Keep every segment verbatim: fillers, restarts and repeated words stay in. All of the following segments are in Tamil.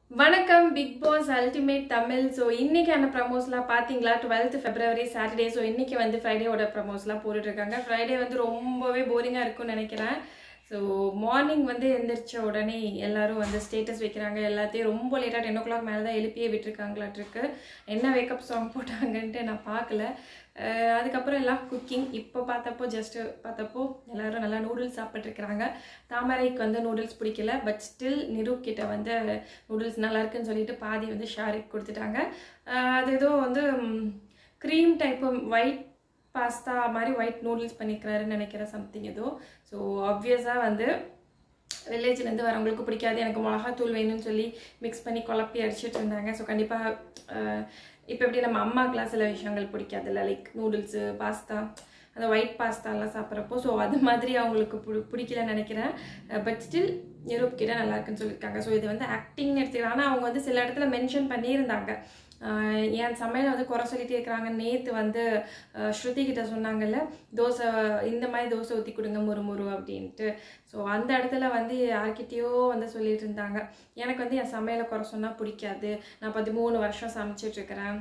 வணக்கம் big boss ultimate Tamil. So இன்னைக்கான ப்ரமோஸ்லாம் பார்த்தீங்களா? Twelfth February Saturday. ஸோ இன்னைக்கு வந்து ஃப்ரைடேவோட ப்ரமோஸ்லாம் போட்டுட்ருக்காங்க. ஃப்ரைடே வந்து ரொம்பவே போரிங்காக இருக்கும்னு நினைக்கிறேன். ஸோ மார்னிங் வந்து எழுந்திரிச்ச உடனே எல்லாரும் வந்து ஸ்டேட்டஸ் வைக்கிறாங்க. எல்லாத்தையும் ரொம்ப லேட்டாக டென் ஓ கிளாக் மேலே தான் எழுப்பியே விட்டுருக்காங்களாட்டிருக்கு. என்ன வேக்கப் சாங் போட்டாங்கன்ட்டு நான் பார்க்கல. அதுக்கப்புறம் எல்லாம் குக்கிங். இப்போ பார்த்தப்போ ஜஸ்ட்டு பார்த்தப்போ எல்லோரும் நல்லா நூடுல்ஸ் சாப்பிட்ருக்குறாங்க. தாமரைக்கு வந்து நூடுல்ஸ் பிடிக்கல, பட் ஸ்டில் நிரூப் கிட்ட வந்து நூடுல்ஸ் நல்லாயிருக்குன்னு சொல்லிட்டு பாதி வந்து ஷாரிக் கொடுத்துட்டாங்க. அது ஏதோ வந்து க்ரீம் டைப்பு ஒயிட் பாஸ்தா மாதிரி ஒயிட் நூடுல்ஸ் பண்ணிக்கிறாருன்னு நினைக்கிறேன், சம்திங் ஏதோ. ஸோ ஆப்வியஸாக வந்து வில்லேஜ்லேருந்து வரவங்களுக்கு பிடிக்காது. எனக்கு மிளகாத்தூள் வேணும்னு சொல்லி மிக்ஸ் பண்ணி குழப்பி அடிச்சுட்டு இருந்தாங்க. ஸோ கண்டிப்பாக இப்போ எப்படி நம்ம அம்மாக்கெலாம் சில விஷயங்கள் பிடிக்காதுல்ல, லைக் நூடுல்ஸு பாஸ்தா, அந்த ஒயிட் பாஸ்தாலாம் சாப்பிட்றப்போ. ஸோ அது மாதிரி அவங்களுக்கு பு பிடிக்கலன்னு நினைக்கிறேன். பட் ஸ்டில் யூரோப் கிட்ட நல்லா இருக்குன்னு சொல்லியிருக்காங்க. ஸோ இது வந்து ஆக்டிங்னு எடுத்துக்கிறாங்க. ஆனால் அவங்க வந்து சில இடத்துல மென்ஷன் பண்ணியிருந்தாங்க, என் சமையல் வந்து குறை சொல்லிட்டே இருக்கிறாங்க. நேற்று வந்து ஸ்ருதி கிட்ட சொன்னாங்கல்ல, தோசை இந்த மாதிரி தோசை ஊற்றி கொடுங்க முறு முறு அப்படின்ட்டு. ஸோ அந்த இடத்துல வந்து யார்கிட்டயோ வந்து சொல்லிட்டு இருந்தாங்க, எனக்கு வந்து என் சமையலை குறை சொன்னால் பிடிக்காது, நான் பதிமூணு வருஷம் சமைச்சிட்ருக்கிறேன்,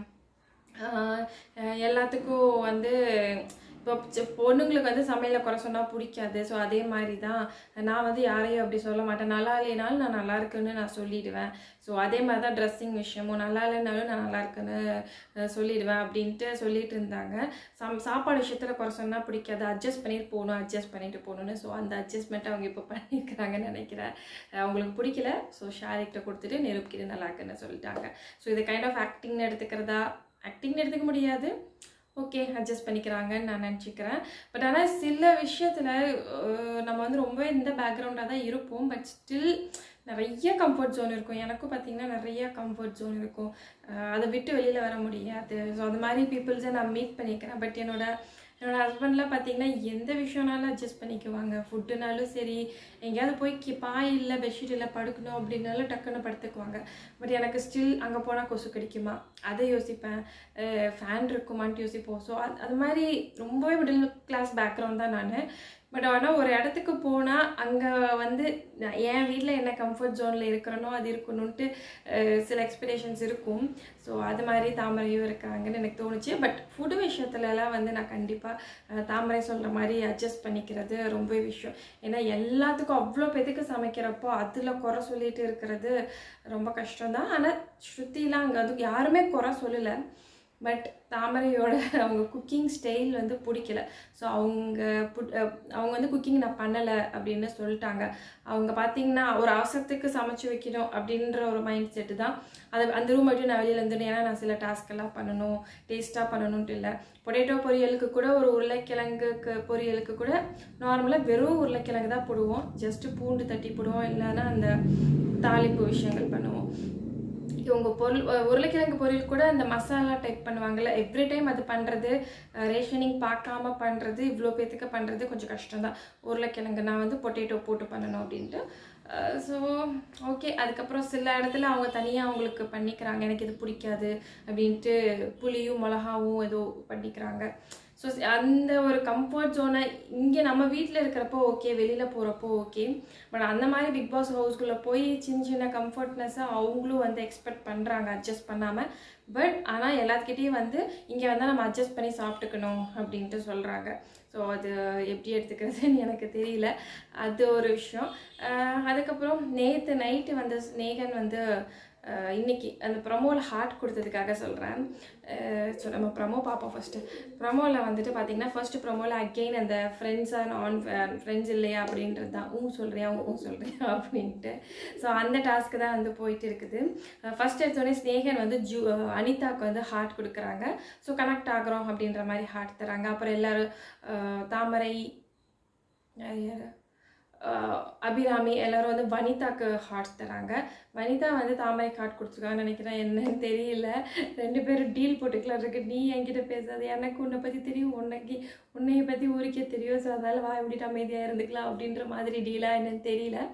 எல்லாத்துக்கும் வந்து இப்போ பொண்ணுங்களுக்கு வந்து சமையலை குறை சொன்னால் பிடிக்காது. ஸோ அதே மாதிரி தான் நான் வந்து யாரையும் அப்படி சொல்ல மாட்டேன். நல்லா இல்லைனாலும் நான் நல்லா இருக்குன்னு நான் சொல்லிடுவேன். ஸோ அதே மாதிரி தான் ட்ரெஸ்ஸிங் விஷயமும், நல்லா இல்லைனாலும் நான் நல்லா இருக்குன்னு சொல்லிடுவேன் அப்படின்ட்டு சொல்லிட்டு இருந்தாங்க. சம் சாப்பாடு விஷயத்தில் குறை சொன்னால் பிடிக்காது, அட்ஜஸ்ட் பண்ணிட்டு போகணும் அட்ஜஸ்ட் பண்ணிட்டு போகணுன்னு. ஸோ அந்த அட்ஜஸ்ட்மெண்ட்டை அவங்க இப்போ பண்ணியிருக்கிறாங்கன்னு நினைக்கிறேன். அவங்களுக்கு பிடிக்கல, ஸோ ஷாரிக்கிட்ட கொடுத்துட்டு நிரூப்கிட்ட நல்லா இருக்குன்னு சொல்லிட்டாங்க. ஸோ இது கைண்ட் ஆஃப் ஆக்டிங்னு எடுத்துக்கிறதா? ஆக்டிங்னு எடுத்துக்க முடியாது, ஓகே அட்ஜஸ்ட் பண்ணிக்கிறாங்கன்னு நான் நினச்சிக்கிறேன். பட் ஆனால் சில விஷயத்தில் நம்ம வந்து ரொம்ப இந்த பேக்ரவுண்டாக தான் இருப்போம், பட் ஸ்டில் நிறைய கம்ஃபர்ட் ஜோன் இருக்கும். எனக்கும் பார்த்திங்கன்னா நிறைய கம்ஃபர்ட் ஜோன் இருக்கும், அதை விட்டு வெளியில் வர முடியாது. ஸோ அது மாதிரி பீப்புள்ஸை நான் மீட் பண்ணிக்கிறேன். பட் என்னோட என்னோடய ஹஸ்பண்ட்லாம் பார்த்திங்கன்னா எந்த விஷயம்னாலும் அட்ஜஸ்ட் பண்ணிக்குவாங்க. ஃபுட்டுனாலும் சரி, எங்கேயாவது போய் கி பாய் இல்லை பெட்ஷீட் இல்லை படுக்கணும் அப்படின்னாலும் டக்குன்னு படுத்துக்குவாங்க. பட் எனக்கு ஸ்டில் அங்கே போனால் கொசு கடிக்குமா அதை யோசிப்பேன், ஃபேன் இருக்குமான்ட்டு யோசிப்போம். ஸோ அது அது மாதிரி ரொம்பவே மிடில் கிளாஸ் பேக்ரவுண்ட் தான் நான். பட் ஆனால் ஒரு இடத்துக்கு போனால் அங்கே வந்து என் வீட்டில் என்ன கம்ஃபர்ட் ஜோனில் இருக்கிறனோ அது இருக்கணுன்ட்டு சில எக்ஸ்பெக்டேஷன்ஸ் இருக்கும். ஸோ அது மாதிரி தாமரையும் இருக்காங்கன்னு எனக்கு தோணுச்சு. பட் ஃபுட்டு விஷயத்துலலாம் வந்து நான் கண்டிப்பாக தாமரை சொல்கிற மாதிரி அட்ஜஸ்ட் பண்ணிக்கிறது ரொம்ப விஷயம். ஏன்னா எல்லாத்துக்கும் அவ்வளோ பேத்துக்கு சமைக்கிறப்போ அதில் குறை சொல்லிட்டு இருக்கிறது ரொம்ப கஷ்டம்தான். ஆனால் ஸ்ருதிலாம் அங்கே அது யாருமே குறை சொல்லலை, பட் தாமரையோட அவங்க குக்கிங் ஸ்டைல் வந்து பிடிக்கல. ஸோ அவங்க அவங்க வந்து குக்கிங் நான் பண்ணலை அப்படின்னு சொல்லிட்டாங்க. அவங்க பார்த்திங்கன்னா ஒரு அவசரத்துக்கு சமைச்சு வைக்கணும் அப்படின்ற ஒரு மைண்ட் செட்டு தான். அது அந்த ரூம் மட்டும் நான் வெளியில் இருந்துட்டேன். ஏன்னா நான் சில டாஸ்க்கெல்லாம் பண்ணணும், டேஸ்ட்டாக பண்ணணுன்ட்டு இல்லை. பொட்டேட்டோ பொரியலுக்கு கூட ஒரு உருளைக்கிழங்குக்கு பொரியலுக்கு கூட நார்மலாக வெறும் உருளைக்கிழங்கு தான் போடுவோம், ஜஸ்ட்டு பூண்டு தட்டி போடுவோம், இல்லைன்னா அந்த தாளிப்பு விஷயங்கள் பண்ணுவோம். இவங்க பொருள் உருளைக்கிழங்கு பொரியல் கூட அந்த மசாலா டைப் பண்ணுவாங்கள்ல, எவ்ரி டைம் அது பண்ணுறது, ரேஷனிங் பார்க்காம பண்ணுறது, இவ்வளோ பேத்துக்கு பண்ணுறது கொஞ்சம் கஷ்டம்தான். உருளைக்கிழங்கு நான் வந்து பொட்டேட்டோ போட்டு பண்ணணும் அப்படின்ட்டு. So okay. அதுக்கப்புறம் சில இடத்துல அவங்க தனியாக அவங்களுக்கு பண்ணிக்கிறாங்க, எனக்கு இது பிடிக்காது அப்படின்ட்டு புளியும் மிளகாவும் ஏதோ பண்ணிக்கிறாங்க. ஸோ அந்த ஒரு கம்ஃபர்ட் ஜோனை இங்கே நம்ம வீட்டில் இருக்கிறப்போ ஓகே, வெளியில் போகிறப்போ ஓகே. பட் அந்த மாதிரி பிக் பாஸ் ஹவுஸ்குள்ளே போய் சின்ன சின்ன கம்ஃபர்ட்னஸை அவங்களும் வந்து எக்ஸ்பெக்ட் பண்ணுறாங்க அட்ஜஸ்ட் பண்ணாமல். பட் ஆனால் எல்லாத்துக்கிட்டேயும் வந்து இங்கே வந்தால் நம்ம அட்ஜஸ்ட் பண்ணி சாப்பிட்டுக்கணும் அப்படின்ட்டு சொல்கிறாங்க. ஸோ அது எப்படி எடுத்துக்கிறதுன்னு எனக்கு தெரியல, அது ஒரு விஷயம். அதுக்கப்புறம் நேற்று நைட்டு வந்து ஸ்நேகன் வந்து இன்றைக்கி அந்த ப்ரமோவில் ஹார்ட் கொடுத்ததுக்காக சொல்கிறேன். ஸோ நம்ம ப்ரமோ பார்ப்போம். ஃபஸ்ட்டு ப்ரமோவில் வந்துட்டு பார்த்திங்கன்னா ஃபர்ஸ்ட் ப்ரமோவில் அகெயின் அந்த ஃப்ரெண்ட்ஸாக நான் ஃப்ரெண்ட்ஸ் இல்லையா அப்படின்றது தான், ஊ சொல்கிறியா ஊ சொல்கிறியா அப்படின்ட்டு. ஸோ அந்த டாஸ்க்கு தான் வந்து போயிட்டு இருக்குது. ஃபஸ்ட் எடுத்தோடனே ஸ்நேகன் வந்து ஜூ அனிதாவுக்கு வந்து ஹார்ட் கொடுக்குறாங்க. ஸோ கனெக்ட் ஆகிறோம் அப்படின்ற மாதிரி ஹார்ட் தராங்க. அப்புறம் எல்லோரும் தாமரை, அபிராமி எல்லோரும் வந்து வனிதாக்கு ஹார்ட் தராங்க. வனிதா வந்து தாமரைக்கு ஹார்ட் கொடுத்துருக்காங்கன்னு நினைக்கிறேன், என்னன்னு தெரியல. ரெண்டு பேரும் டீல் போட்டுக்கலாம் இருக்கு, நீ என்கிட்ட பேசாது, எனக்கு உன்னை பற்றி தெரியும், உன்னைக்கு உன்னைய பற்றி ஊருக்கே தெரியும், ஸோ அதனால் வாய் விட்டுட்டு அமைதியாக இருந்துக்கலாம் அப்படின்ற மாதிரி டீலாக என்னன்னு தெரியல.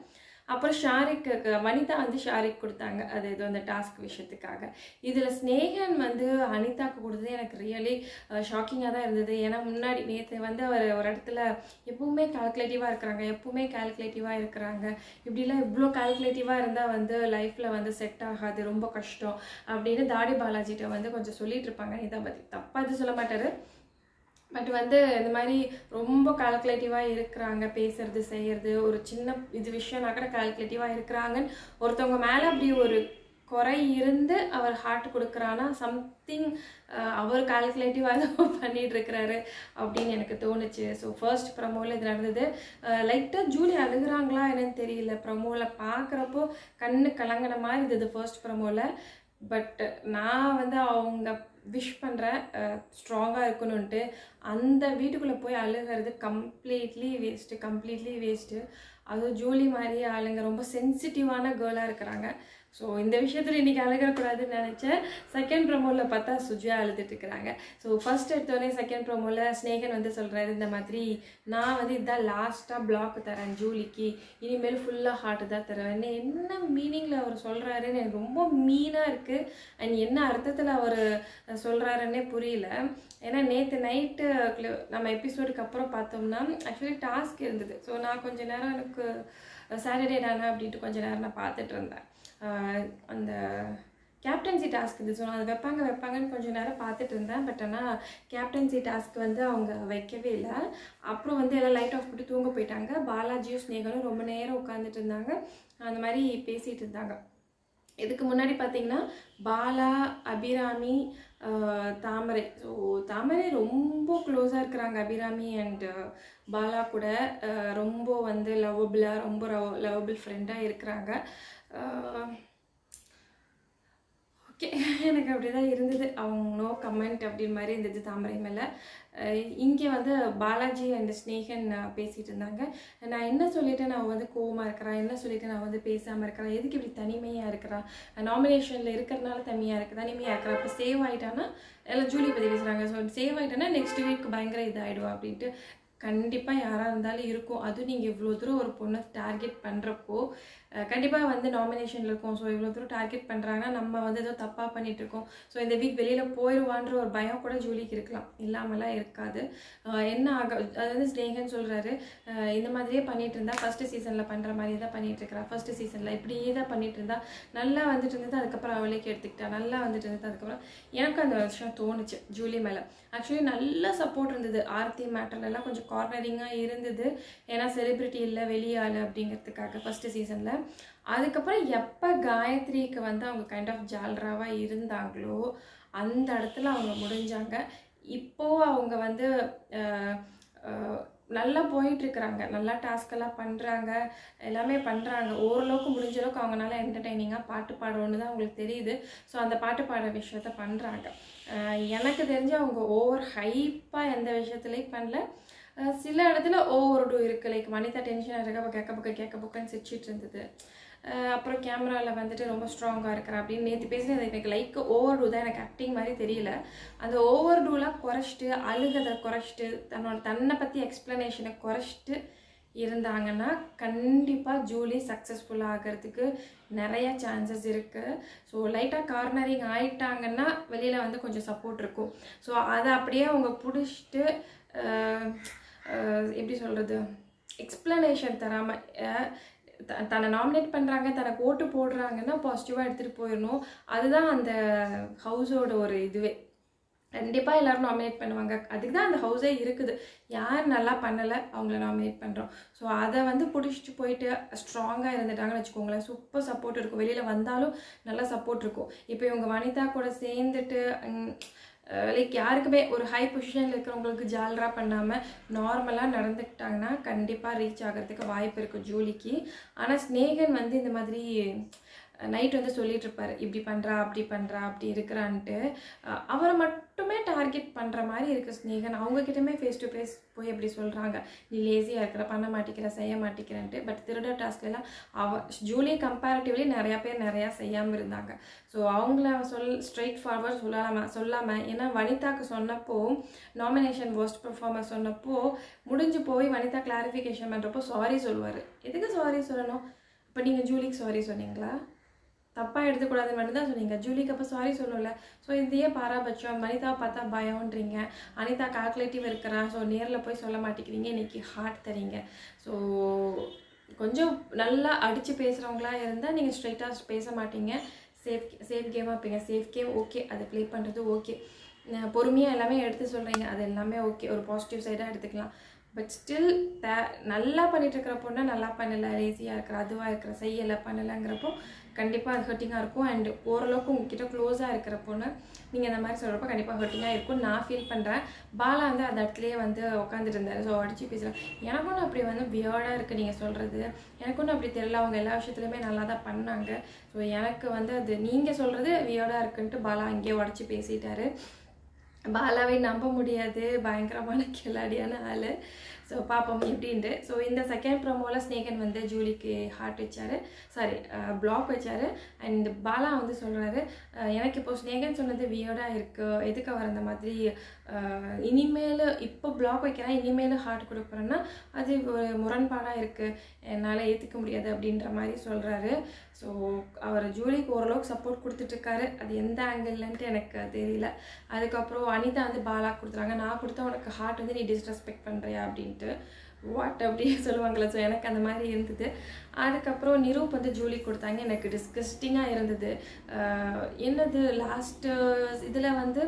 அப்புறம் ஷாரிக்கு வனிதா வந்து ஷாரிக் கொடுத்தாங்க அது ஏதோ அந்த டாஸ்க் விஷயத்துக்காக. இதில் ஸ்னேகன் வந்து அனிதாக்கு கொடுத்தது எனக்கு ரியலி ஷாக்கிங்காக தான் இருந்தது. ஏன்னா முன்னாடி நேற்று வந்து அவர் ஒரு இடத்துல எப்பவுமே கால்குலேட்டிவாக இருக்கிறாங்க எப்பவுமே கால்குலேட்டிவாக இருக்கிறாங்க இப்படிலாம் இவ்வளோ கால்குலேட்டிவாக இருந்தால் வந்து லைஃப்பில் வந்து செட் ஆகாது ரொம்ப கஷ்டம் அப்படின்னு தாடி பாலாஜிட்ட வந்து கொஞ்சம் சொல்லிட்டு இருப்பாங்க. அனிதா பற்றி தப்பாக இது சொல்ல மாட்டார். பட் வந்து இந்த மாதிரி ரொம்ப கால்குலேட்டிவாக இருக்கிறாங்க பேசுறது செய்கிறது ஒரு சின்ன இது விஷயம்னா கூட கால்குலேட்டிவாக இருக்கிறாங்கன்னு ஒருத்தவங்க மேலே அப்படி ஒரு குறை இருந்து அவர் ஹார்ட் கொடுக்குறான்னா சம்திங் அவர் கால்குலேட்டிவாக தான் பண்ணிட்டு இருக்கிறாரு அப்படின்னு எனக்கு தோணுச்சு. ஸோ ஃபர்ஸ்ட் ப்ரமோவில் இது நடந்தது. லைட்டாக ஜூலி அழுகுறாங்களா என்னன்னு தெரியல. ப்ரமோவில் பார்க்குறப்போ கண்ணு கலங்கின மாதிரி இருந்தது ஃபர்ஸ்ட் ப்ரமோவில். பட் நான் வந்து அவங்க விஷ் பண்ணுறேன் ஸ்ட்ராங்காக இருக்கணும்ன்ட்டு. அந்த வீட்டுக்குள்ளே போய் அழுகிறது கம்ப்ளீட்லி வேஸ்ட்டு கம்ப்ளீட்லி வேஸ்ட்டு. அதுவும் ஜூலி மாதிரி ஆளுங்க ரொம்ப சென்சிட்டிவான கேர்ளாக இருக்கிறாங்க. ஸோ இந்த விஷயத்தில் இன்றைக்கி அழுகக்கூடாதுன்னு நினச்சேன். செகண்ட் ப்ரோமோவில் பார்த்தா சுஜியா அழுதுட்டு இருக்கிறாங்க. ஸோ ஃபர்ஸ்ட் எடுத்தோடனே செகண்ட் ப்ரோமோவில் ஸ்னேகன் வந்து சொல்கிறாரு இந்த மாதிரி நான் வந்து இதுதான் லாஸ்ட்டாக பிளாக் தரேன் ஜூலிக்கு இனிமேல் ஃபுல்லாக ஹார்ட்டு தான் தருவேன். என்ன மீனிங்கில் அவர் சொல்கிறாருன்னு எனக்கு ரொம்ப மீனாக இருக்குது. அண்ட் என்ன அர்த்தத்தில் அவர் சொல்கிறாருன்னே புரியல. ஏன்னா நேற்று நைட்டு நம்ம எபிசோடுக்கு அப்புறம் பார்த்தோம்னா ஆக்சுவலி டாஸ்க் இருந்தது. ஸோ நான் கொஞ்சம் நேரம் எனக்கு சாட்டர்டே தானே அப்படின்ட்டு கொஞ்சம் நேரம் நான் பார்த்துட்டு இருந்தேன். அந்த கேப்டன்சி டாஸ்க் இருந்துச்சு. ஸோ அதை வைப்பாங்க வைப்பாங்கன்னு கொஞ்சம் நேரம் பார்த்துட்டு இருந்தேன். பட் ஆனால் கேப்டன்சி டாஸ்க் வந்து அவங்க வைக்கவே இல்லை. அப்புறம் வந்து எல்லாம் லைட் ஆஃப் பண்ணி தூங்க போயிட்டாங்க. பாலாஜியும் ஸ்னேகனும் ரொம்ப நேரம் உட்காந்துட்டு இருந்தாங்க. அந்த மாதிரி பேசிகிட்டு இருந்தாங்க. இதுக்கு முன்னாடி பார்த்தீங்கன்னா பாலா அபிராமி தாமரை. ஸோ தாமரை ரொம்ப க்ளோஸாக இருக்கிறாங்க அபிராமி அண்ட் பாலா கூட. ரொம்ப வந்து லவ்வபிளாக ரொம்ப லவ்வபிள் ஃப்ரெண்டாக இருக்கிறாங்க. ஓகே எனக்கு அப்படி தான் இருந்தது. அவங்க நோ கமெண்ட் அப்படின்னு மாதிரி இருந்தது தாமரை மேலே. இங்கே வந்து பாலாஜி அண்ட் ஸ்னேகன் பேசிகிட்டு இருந்தாங்க. நான் என்ன சொல்லிவிட்டு நான் வந்து கோவமாக இருக்கிறேன் என்ன சொல்லிவிட்டு நான் வந்து பேசாமல் இருக்கிறேன் எதுக்கு இப்படி தனிமையாக இருக்கிறான் நாமினேஷனில் இருக்கிறனால தனிமையாக இருக்குது தனிமையாக இருக்கிறா இப்போ சேவ் ஆகிட்டான்னா எல்லாம் ஜூலி பற்றி பேசுகிறாங்க. ஸோ சேவ் ஆகிட்டானா நெக்ஸ்ட் வீக் பயங்கர இதாகிடுவா அப்படின்ட்டு. கண்டிப்பாக யாராக இருந்தாலும் இருக்கும். அதுவும் நீங்கள் இவ்வளோ தூரம் ஒரு பொண்ணை டார்கெட் பண்ணுறப்போ கண்டிப்பாக வந்து நாமினேஷனில் இருக்கும். ஸோ இவ்வளோ தூரம் டார்கெட் பண்ணுறாங்கன்னா நம்ம வந்து ஏதோ தப்பாக பண்ணிகிட்ருக்கோம். ஸோ இந்த வீக் வெளியில் போயிடுவான்ற ஒரு பயம் கூட ஜூலிக்கு இருக்கலாம் இல்லாமலாம் இருக்காது. என்ன ஆக அதாவது ஸ்னேகன் சொல்கிறாரு இந்த மாதிரியே பண்ணிகிட்டு இருந்தா ஃபஸ்ட்டு சீசனில் பண்ணுற மாதிரியே தான் பண்ணிகிட்டு இருக்கிறா ஃபஸ்ட்டு சீசனில் இப்படியே தான் பண்ணிகிட்டு இருந்தா நல்லா வந்துட்டு இருந்தது. அதுக்கப்புறம் அவளுக்கு எடுத்துக்கிட்டா நல்லா வந்துட்டு இருந்தது. அதுக்கப்புறம் எனக்கு அந்த விஷயம் தோணுச்சு ஜூலி மேலே. ஆக்சுவலி நல்ல சப்போர்ட் இருந்தது. ஆர்த்தி மேட்டர்லாம் கொஞ்சம் கார்னரிங்காக இருந்தது. ஏன்னா செலிப்ரிட்டி இல்லை வெளியாள் அப்படிங்கிறதுக்காக ஃபஸ்ட்டு சீசனில். அதுக்கப்புறம் எப்போ காயத்ரிக்கு வந்து அவங்க கைண்ட் ஆஃப் ஜால்ராவாக இருந்தாங்களோ அந்த இடத்துல அவங்க முடிஞ்சாங்க. இப்போது அவங்க வந்து நல்லா போயிட்டுருக்குறாங்க. நல்லா டாஸ்கெல்லாம் பண்ணுறாங்க எல்லாமே பண்ணுறாங்க. ஓரளவுக்கு முடிஞ்ச அளவுக்கு அவங்களால என்டர்டெய்னிங்காக பாட்டு பாடுறோன்னு தான் அவங்களுக்கு தெரியுது. ஸோ அந்த பாட்டு பாடுற விஷயத்த பண்ணுறாங்க. எனக்கு தெரிஞ்சு அவங்க ஓவர் ஹைப்பாக எந்த விஷயத்துலையும் பண்ணல. சில இடத்துல ஓவர் டூ இருக்குது. லைக் வனிதா டென்ஷனாக இருக்க கேட்க பக்க கேட்க பக்கன்னு சிரிச்சிட்டு இருந்தது. அப்புறம் கேமராவில் வந்துட்டு ரொம்ப ஸ்ட்ராங்காக இருக்கிறா அப்படின்னு நேற்று பேசினது எனக்கு லைக் ஓவர் டூ தான். எனக்கு ஆக்டிங் மாதிரி தெரியல. அந்த ஓவர் டூலாம் குறைச்சிட்டு அழுகதை குறைச்சிட்டு தன்னோட தன்னை பற்றி எக்ஸ்ப்ளனேஷனை குறைச்சிட்டு இருந்தாங்கன்னா கண்டிப்பாக ஜூலி சக்ஸஸ்ஃபுல் ஆகிறதுக்கு நிறைய சான்சஸ் இருக்குது. ஸோ லைட்டாக கார்னரிங் ஆயிட்டாங்கன்னா வெளியில் வந்து கொஞ்சம் சப்போர்ட் இருக்கும். ஸோ அதை அப்படியே அவங்க பிடிச்சிட்டு எப்படி சொல்கிறது எக்ஸ்ப்ளனேஷன் தராமல் தன்னை நாமினேட் பண்ணுறாங்க தனக்கு ஓட்டு போடுறாங்கன்னா பாசிட்டிவாக எடுத்துகிட்டு போயிடணும். அதுதான் அந்த ஹவுஸோட ஒரு இதுவே. கண்டிப்பாக எல்லோரும் நாமினேட் பண்ணுவாங்க. அதுக்கு தான் அந்த ஹவுஸே இருக்குது. யார் நல்லா பண்ணலை அவங்கள நாமினேட் பண்ணுறோம். ஸோ அதை வந்து பிடிச்சிட்டு போயிட்டு ஸ்ட்ராங்காக இருந்துட்டாங்கன்னு வச்சுக்கோங்களேன் சூப்பர் சப்போர்ட் இருக்கும். வெளியில் வந்தாலும் நல்லா சப்போர்ட் இருக்கும். இப்போ இவங்க வனிதா கூட சேர்ந்துட்டு லைக் யாருக்குமே ஒரு ஹை பொசிஷனில் இருக்கிறவங்களுக்கு ஜால்ரா பண்ணாமல் நார்மலாக நடந்துக்கிட்டாங்கன்னா கண்டிப்பாக ரீச் ஆகிறதுக்கு வாய்ப்பு இருக்குது ஜூலிக்கு. ஆனால் ஸ்னேகன் வந்து இந்த மாதிரி நைட் வந்து சொல்லிட்டு இருப்பாரு இப்படி பண்ணுறா அப்படி பண்ணுறா அப்படி இருக்கிறான்ட்டு. அவரை மட்டுமே டார்கெட் பண்ணுற மாதிரி இருக்குது ஸ்னேகன். அவங்கக்கிட்டமே ஃபேஸ் டு ஃபேஸ் போய் எப்படி சொல்கிறாங்க நீ லேசியாக இருக்கிற பண்ண மாட்டேங்கிற செய்ய மாட்டேங்கிறன்ட்டு. பட் திருட டாஸ்க்லாம் அவ ஜூலி கம்பேரிட்டிவ்லி நிறையா பேர் நிறையா செய்யாமல் இருந்தாங்க. ஸோ அவங்கள சொல் ஸ்ட்ரெயிட் ஃபார்வர்ட் சொல்லாமல் சொல்லாமல் ஏன்னா வனிதாக்கு சொன்னப்போ நாமினேஷன் வொர்ஸ்ட் பெர்ஃபார்மர் சொன்னப்போ முடிஞ்சு போய் வனிதா கிளாரிஃபிகேஷன் பண்ணுறப்போ சாரி சொல்லுவார். எதுக்கு சாரி சொல்லணும் இப்போ நீங்கள் ஜூலிக்கு சாரி சொன்னீங்களா? தப்பாக எடுத்துக்கூடாதுன்னு மட்டும் தான் சொன்னீங்க. ஜூலிக்கு அப்போ சாரி சொல்லல. ஸோ இதையே பாராபட்சம். அனிதா பார்த்தா பயம்ன்றீங்க. அனிதா கால்குலேட்டிவ் இருக்கிறா. ஸோ நேரில் போய் சொல்ல மாட்டேங்கிறீங்க. இன்றைக்கி ஹார்ட் தரீங்க. ஸோ கொஞ்சம் நல்லா அடித்து பேசுகிறவங்களா இருந்தால் நீங்கள் ஸ்ட்ரைட்டாக பேச மாட்டீங்க. சேஃப் சேஃப் கேமாக இருப்பீங்க. சேஃப் கேம் ஓகே, அதை ப்ளே பண்ணுறது ஓகே. பொறுமையாக எல்லாமே எடுத்து சொல்கிறீங்க, அது எல்லாமே ஓகே, ஒரு பாசிட்டிவ் சைடாக எடுத்துக்கலாம். பட் ஸ்டில் த நல்லா பண்ணிகிட்ருக்கிற பொண்ணை நல்லா பண்ணலை, லேசியாக இருக்கிற, அதுவாக இருக்கிற, செய்யலை, பண்ணலைங்கிறப்போ கண்டிப்பாக அது ஹர்ட்டிங்காக இருக்கும். அண்ட் ஓரளவுக்கு உங்ககிட்ட க்ளோஸாக இருக்கிற பொண்ணு நீங்கள் இந்த மாதிரி சொல்கிறப்போ கண்டிப்பாக ஹர்ட்டிங்காக இருக்கும். நான் ஃபீல் பண்ணுறேன். பாலா வந்து அந்த இடத்துலேயே வந்து உட்காந்துட்டு இருந்தார். ஸோ அடித்து பேசுகிறேன். எனக்கு ஒன்றும் அப்படி வந்து வியர்டாக இருக்குது நீங்கள் சொல்கிறது. எனக்கு ஒன்றும் அப்படி தெரியல. அவங்க எல்லா விஷயத்துலையுமே நல்லா தான் பண்ணாங்க. ஸோ எனக்கு வந்து அது நீங்கள் சொல்கிறது வியர்டாக இருக்குன்ட்டு பாலா அங்கேயே உடச்சி பேசிட்டாரு. பாலாவை நம்ப முடியாது, பயங்கரமான கிளாடியான ஆள். ஸோ பார்ப்போம் எப்படின்ட்டு. ஸோ இந்த செகண்ட் ப்ரோமோவில் ஸ்னேகன் வந்து ஜூலிக்கு ஹார்ட் வச்சார், சாரி பிளாக் வச்சார். அண்ட் பாலா வந்து சொல்கிறாரு, எனக்கு இப்போ ஸ்னேகன் சொன்னது வியர்டாக இருக்குது, எதுக்கு அவர் அந்த மாதிரி இனிமேல் இப்போ பிளாக் வைக்கிறேன், இனிமேல் ஹார்ட் கொடுக்குறேன்னா அது ஒரு முரண்பாடாக இருக்குது, என்னால் ஏற்றுக்க முடியாது அப்படின்ற மாதிரி சொல்கிறாரு. ஸோ அவர் ஜூலிக்கு ஓரளவுக்கு சப்போர்ட் கொடுத்துட்ருக்காரு. அது எந்த ஆங்கிள்ன்ட்டு எனக்கு தெரியல. அதுக்கப்புறம் அனிதா வந்து பாலா கொடுத்துறாங்க. நான் கொடுத்தா உனக்கு ஹார்ட் வந்து நீ டிஸ்ரெஸ்பெக்ட் பண்ணுறியா அப்படின்ட்டு வாட் அப்படியே சொல்லுவாங்களே. ஸோ எனக்கு அந்த மாதிரி இருந்தது. அதுக்கப்புறம் நிரூப் வந்து ஜூலி கொடுத்தாங்க. எனக்கு டிஸ்கஸ்டிங்காக இருந்தது. என்னது லாஸ்ட்டு இதில் வந்து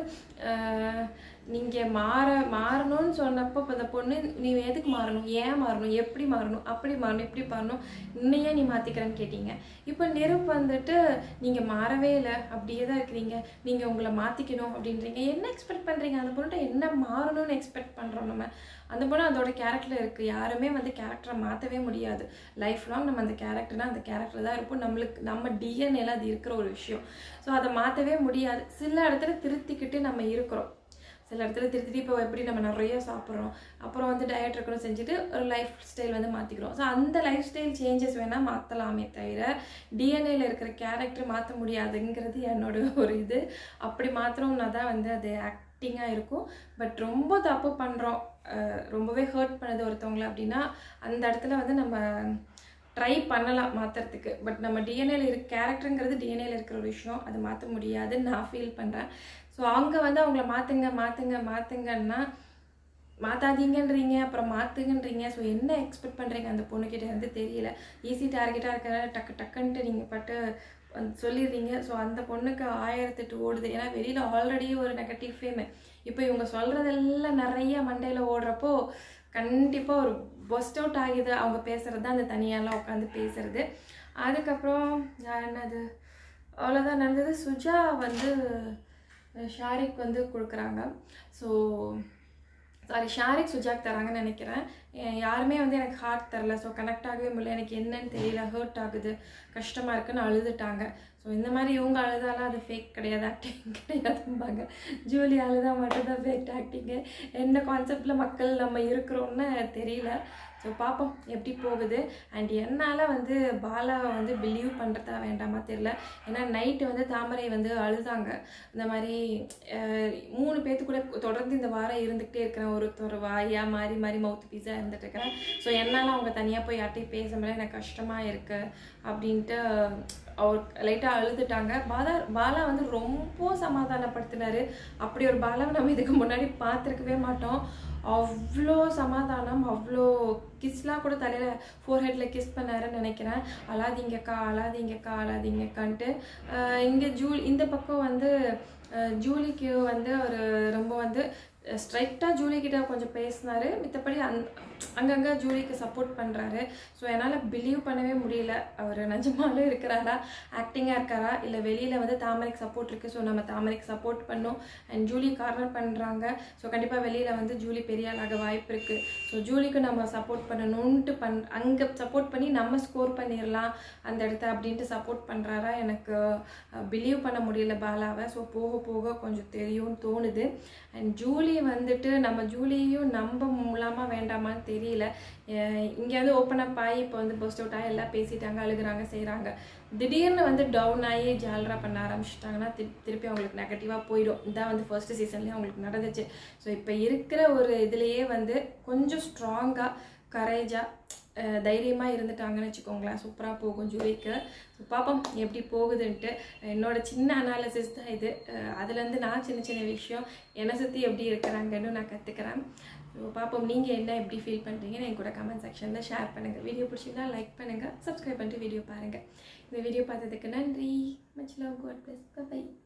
நீங்கள் மாற மாறணும்னு சொன்னப்போ இப்போ அந்த பொண்ணு நீ எதுக்கு மாறணும், ஏன் மாறணும், எப்படி மாறணும், அப்படி மாறணும், இப்படி மாறணும், இன்னையே நீ மாற்றிக்கிறேன்னு கேட்டீங்க. இப்போ நிரூப் வந்துட்டு நீங்கள் மாறவே இல்லை, அப்படியே தான் இருக்கிறீங்க, நீங்கள் உங்களை மாற்றிக்கணும் அப்படின்றீங்க. என்ன எக்ஸ்பெக்ட் பண்ணுறீங்க? அந்த பொண்ணுகிட்ட என்ன மாறணும்னு எக்ஸ்பெக்ட் பண்ணுறோம் நம்ம? அந்த பொண்ணு அதோட கேரக்டரில் இருக்குது. யாருமே வந்து கேரக்டரை மாற்றவே முடியாது. லைஃப் லாங் நம்ம அந்த கேரக்டர்னால் அந்த கேரக்டர் தான் இருப்போம். நம்மளுக்கு நம்ம டிஎன்ஏல அது இருக்கிற ஒரு விஷயம். ஸோ அதை மாற்றவே முடியாது. சில இடத்துல திருத்திக்கிட்டு நம்ம இருக்கிறோம், சில இடத்துல திருத்திட்டு இப்போ எப்படி நம்ம நிறைய சாப்பிட்றோம், அப்புறம் வந்து டயட் இருக்கணும் செஞ்சுட்டு ஒரு லைஃப் ஸ்டைல் வந்து மாற்றிக்கிறோம். ஸோ அந்த லைஃப் ஸ்டைல் சேஞ்சஸ் வேணால் மாற்றலாமே தவிர டிஎன்ஏல இருக்கிற கேரக்டர் மாற்ற முடியாதுங்கிறது என்னோட ஒரு இது. அப்படி மாத்திரம்னா தான் வந்து அது ஆக்டிங்காக இருக்கும். பட் ரொம்ப தப்பு பண்ணுறோம், ரொம்பவே ஹர்ட் பண்ணுது ஒருத்தவங்களை அப்படின்னா அந்த இடத்துல வந்து நம்ம ட்ரை பண்ணலாம் மாற்றுறதுக்கு. பட் நம்ம டிஎன்ஏல இருக்க கேரக்டருங்கிறது டிஎன்ஏல இருக்கிற ஒரு விஷயம், அது மாற்ற முடியாதுன்னு நான் ஃபீல் பண்ணுறேன். ஸோ அங்கே வந்து அவங்கள மாற்றுங்க மாற்றுங்க மாற்றுங்கன்னா மாற்றாதீங்கன்றீங்க, அப்புறம் மாற்றுங்கன்றீங்க. ஸோ என்ன எக்ஸ்பெக்ட் பண்ணுறீங்க அந்த பொண்ணுக்கிட்ட வந்து தெரியல. ஈஸி டார்கெட்டாக இருக்கிற டக்கு டக்குன்ட்டு நீங்கள் பட்டு சொல்லிடுறீங்க. ஸோ அந்த பொண்ணுக்கு ஆயிரத்தெட்டு ஓடுது. ஏன்னா வெளியில் ஆல்ரெடி ஒரு நெகட்டிவ் ஃபேமு. இப்போ இவங்க சொல்கிறதெல்லாம் நிறைய மண்டையில் ஓடுறப்போ கண்டிப்பாக ஒரு பஸ்ட் அவுட் ஆகிது. அவங்க பேசுகிறது தான் அந்த தனியாலாம் உட்காந்து பேசுகிறது. அதுக்கப்புறம் என்னது அவ்வளோதான் நடந்தது. சுஜா வந்து ஷாரிக் வந்து கொடுக்குறாங்க. ஸோ சாரி ஷாரிக் சுஜாக் தராங்கன்னு நினைக்கிறேன். யாருமே வந்து எனக்கு ஹார்ட் தரல. ஸோ கனெக்ட் ஆகவே முடியல, எனக்கு என்னன்னு தெரியல, ஹர்ட் ஆகுது, கஷ்டமாக இருக்குன்னு அழுதுட்டாங்க. ஸோ இந்த மாதிரி இவங்க அழுதாலாம் அது ஃபேக் கிடையாது, ஆக்டிங் கிடையாதும்பாங்க. ஜூலி அழுதா மட்டும்தான் ஃபேக் ஆக்டிங்கு. என்ன கான்செப்டில் மக்கள் நம்ம இருக்கிறோன்னு தெரியல. ஸோ பார்ப்போம் எப்படி போகுது. அண்ட் என்னால் வந்து பாலாவை வந்து பிலீவ் பண்ணுறதா வேண்டாமா தெரியல. ஏன்னா நைட்டு வந்து தாமரை வந்து அழுதாங்க. இந்த மாதிரி மூணு பேர்த்து கூட தொடர்ந்து இந்த வாரம் இருந்துக்கிட்டே இருக்கிறேன், ஒருத்தர் வாயாக மாறி மாறி மவுத் பீஸாக இருந்துட்டு இருக்கிறேன். ஸோ என்னால் அவங்க தனியாக போய் யார்ட்டையும் பேச முடியல, எனக்கு கஷ்டமாக இருக்குது அப்படின்ட்டு அவர் லைட்டாக அழுதுட்டாங்க. பாலா பாலா வந்து ரொம்ப சமாதானப்படுத்தினார். அப்படி ஒரு பாலாவை நம்ம இதுக்கு முன்னாடி பார்த்துருக்கவே மாட்டோம். அவ்வளோ சமாதானம், அவ்வளோ கிஸ்லாம் கூட தலையில் ஃபோர்ஹெட்டில் கிஸ் பண்ணாருன்னு நினைக்கிறேன். அழாதீங்கக்கா அழாதீங்கக்கா அழாதீங்கக்கான்ட்டு. இங்கே ஜூ இந்த பக்கம் வந்து ஜூலிக்கு வந்து அவர் ரொம்ப வந்து ஸ்ட்ரைட்டாக ஜூலிக்கிட்ட கொஞ்சம் பேசினார். மித்தபடி அந் அங்கங்கே ஜூலிக்கு சப்போர்ட் பண்ணுறாரு. ஸோ என்னால் பிலீவ் பண்ணவே முடியல, அவர் நிஜமாலும் இருக்கிறாரா, ஆக்டிங்காக இருக்காரா, இல்லை வெளியில் வந்து தாமரைக்கு சப்போர்ட் இருக்குது, ஸோ நம்ம தாமரைக்கு சப்போர்ட் பண்ணோம். அண்ட் ஜூலி கார்னர் பண்ணுறாங்க. ஸோ கண்டிப்பாக வெளியில் வந்து ஜூலி பெரிய ஆளாக வாய்ப்பு இருக்குது. ஸோ ஜூலிக்கு நம்ம சப்போர்ட் பண்ணணுன்ட்டு பண் அங்கே சப்போர்ட் பண்ணி நம்ம ஸ்கோர் பண்ணிடலாம் அந்த இடத்த அப்படின்ட்டு சப்போர்ட் பண்ணுறாரா, எனக்கு பிலீவ் பண்ண முடியல பாலாவை. ஸோ போக போக கொஞ்சம் தெரியும்னு தோணுது. அண்ட் ஜூலி வந்துட்டு நம்ம ஜூலியையும் நம்ப முடியாமல் வேண்டாமான்னு தெரியல. இங்கே வந்து ஓப்பன் அப் ஆகி இப்போ வந்து பஸ்ட் அவுட் ஆகி எல்லாம் பேசிட்டாங்க, அழுகுறாங்க, செய்கிறாங்க. திடீர்னு வந்து டவுன் ஆகி ஜாலராக பண்ண ஆரம்பிச்சிட்டாங்கன்னா திருப்பி அவங்களுக்கு நெகட்டிவாக போயிடும். இதான் வந்து ஃபர்ஸ்ட் சீசன்லேயே அவங்களுக்கு நடந்துச்சு. ஸோ இப்போ இருக்கிற ஒரு இதுலேயே வந்து கொஞ்சம் ஸ்ட்ராங்காக கரேஜாக தைரியமாக இருந்துட்டாங்கன்னு வச்சுக்கோங்களேன், சூப்பராக போகும் ஜூலிக்கு. ஸோ பார்ப்போம் எப்படி போகுதுன்ட்டு. என்னோட சின்ன அனாலிசிஸ் தான் இது. அதுலேருந்து நான் சின்ன சின்ன விஷயம் என்னை சுற்றி எப்படி இருக்கிறாங்கன்னு நான் கற்றுக்கிறேன். ஸோ பார்ப்போம், நீங்கள் என்ன எப்படி ஃபீல் பண்ணுறீங்கன்னு என் கூட கமெண்ட் செக்ஷனில் ஷேர் பண்ணுங்கள். வீடியோ பிடிச்சிருந்தா லைக் பண்ணுங்கள், சப்ஸ்கிரைப் பண்ணிட்டு வீடியோ பாருங்கள். இந்த வீடியோ பார்த்ததுக்கு நன்றி. Much love, god bless, by.